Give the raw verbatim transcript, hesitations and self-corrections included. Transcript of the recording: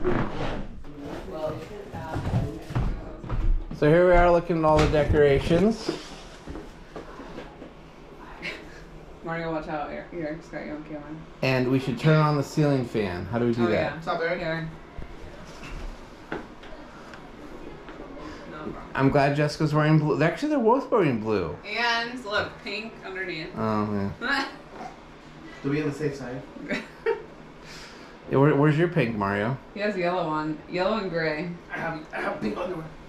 So here we are looking at all the decorations. Mario, watch out. Here, here, just got you on camera. And we should turn on the ceiling fan. How do we do oh, that? Yeah. Stop there. Here. No problem. I'm glad Jessica's wearing blue. Actually, they're both wearing blue. And look, pink underneath. Oh, yeah. Do we have the safe side? Yeah, where, where's your pink, Mario? He has yellow on. Yellow and gray. I have, I have pink underwear.